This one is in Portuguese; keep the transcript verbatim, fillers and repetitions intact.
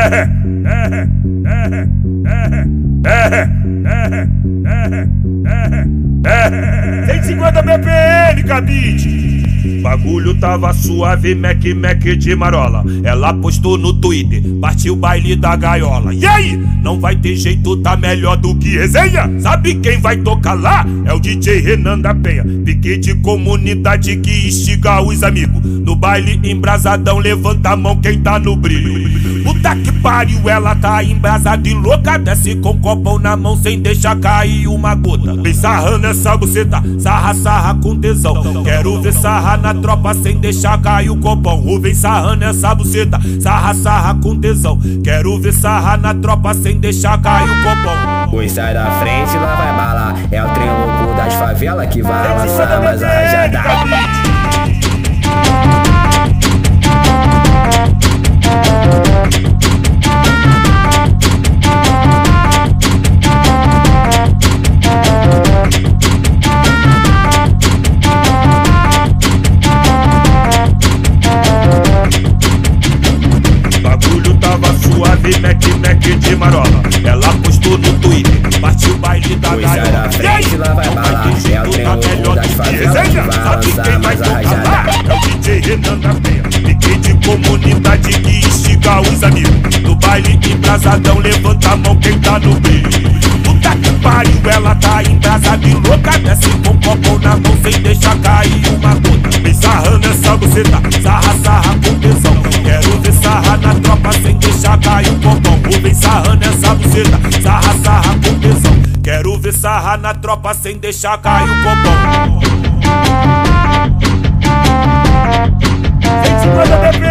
cento e cinquenta B P M, cabide. Bagulho tava suave, Mac Mac de marola. Ela postou no Twitter, partiu o baile da gaiola. E aí? Não vai ter jeito, tá melhor do que resenha. Sabe quem vai tocar lá? É o D J Renan da Penha. Pique de comunidade que instiga os amigos. No baile embrasadão, levanta a mão quem tá no brilho. Puta que pariu, ela tá embrasada e louca. Desce com copão na mão sem deixar cair uma gota. Vem sarrando essa buceta, sarra, sarra com tesão. Quero ver sarra na tropa sem deixar cair o copão. Ou vem sarrando essa buceta, sarra, sarra com tesão. Quero ver sarra na tropa sem deixar cair o copão. Oi, sai da frente, lá vai balar. É o trem louco das favelas que vai lançar mais arranjada. Mac Mac de marola. Ela postou no Twitter, partiu o baile da gaiola. E aí? Lá vai balar. É o trem louco das favelas que vai lançar mais arranjada. É o D J Renan da Penha. Pique de comunidade que instiga os amigos. No baile embrasadão, levanta a mão quem tá no brilho. Puta que pariu, ela tá embrasada e louca. Desce com copão na mão sem deixar cair uma gota. Vem sarrando essa buceta, sarra, sarra com tesão. Quero ver sarra na tropa sem deixar cair o copão. Ou vem sarrando essa buceta, sarra, sarra com tesão. Quero ver sarra na tropa sem deixar cair o copão. cento e cinquenta